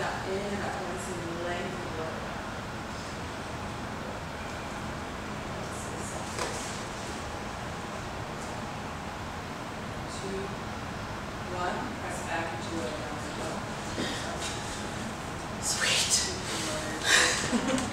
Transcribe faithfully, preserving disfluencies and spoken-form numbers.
up, in and up. I want to see the length of your back. Two, one, press back into a down. Sweet.